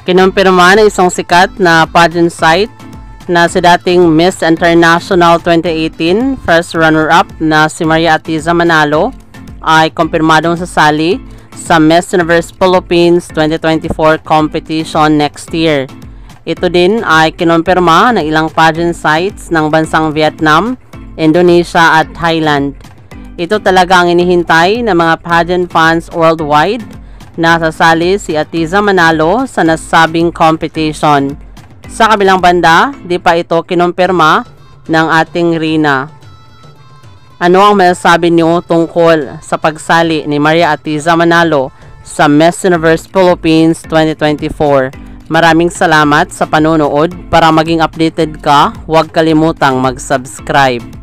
Kinumpirma ng isang sikat na pageant site na si dating Miss International 2018 first runner-up na si Maria Atiza Manalo ay kumpirmadong sasali sa Miss Universe Philippines 2024 competition next year. Ito din ay kinumpirma ng ilang pageant sites ng bansang Vietnam, Indonesia at Thailand. Ito talaga ang inihintay ng mga pageant fans worldwide na sasali si Atiza Manalo sa nasabing competition. Sa kabilang banda, di pa ito kinumpirma ng ating Rina. Ano ang masasabi niyo tungkol sa pagsali ni Maria Atiza Manalo sa Miss Universe Philippines 2024? Maraming salamat sa panonood. Para maging updated ka, huwag kalimutang mag-subscribe.